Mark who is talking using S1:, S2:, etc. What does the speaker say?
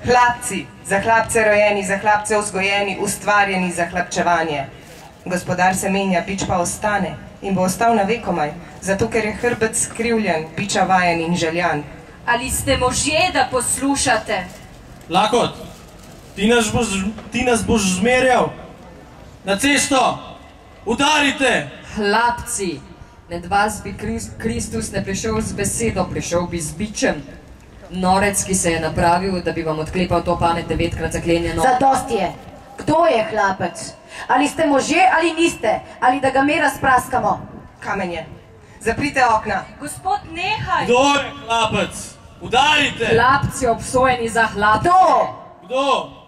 S1: Hlapci, za hlapce rojeni, za hlapce vzgojeni, ustvarjeni za hlapčevanje. Gospodar se menja, bič pa ostane in bo ostal na vekomaj, zato ker je hrbet skrivljen, biča vajen in željan.
S2: Ali ste možje, da poslušate?
S3: Lakot, ti nas boš zmerjal. Na cesto, udarite!
S4: Hlapci, med vas bi Kristus ne prišel z besedo, prišel bi z bičem. Norec, ki se je napravil, da bi vam odklepal to pamet 9-krat zaklenjeno.
S5: Zadosti je. Kdo je hlapec? Ali ste možje ali niste? Ali da ga me razpraskamo?
S1: Kamenje, zaprite okna.
S2: Gospod, nehaj!
S3: Kdo je hlapec? Udarite!
S4: Hlapci obsojeni za hlapce.
S5: Kdo?
S3: Kdo?